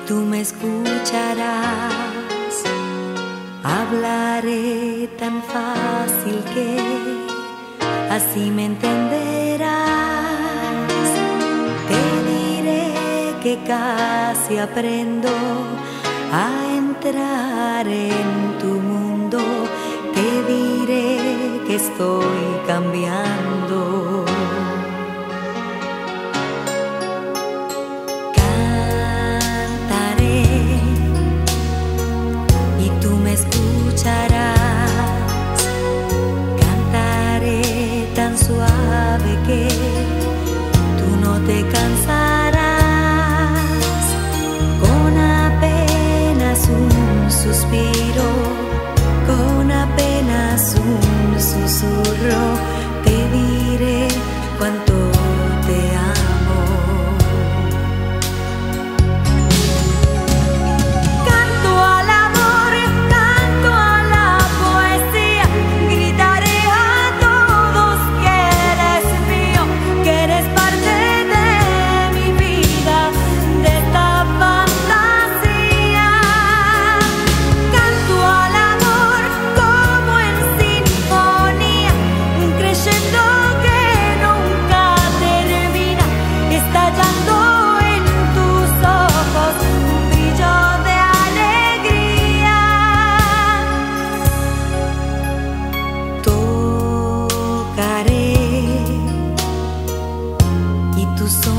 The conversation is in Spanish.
tú me escucharás. Hablaré tan fácil que así me entenderás. Te diré que casi aprendo a entrar en tu mundo. Te diré que estoy cambiando. Cantaré y tú me escucharás. Cantaré tan suave que tú no te cansarás. Con apenas un suspiro, con apenas un susurro, te diré cuánto te amo. Canto al amor, canto a la poesía, gritaré a todos que eres mío, que eres parte de mi vida, de esta fantasía. Canto al amor como en sinfonía, creyendo que nunca termina, estallando en tus ojos un brillo de alegría. Tocaré y tus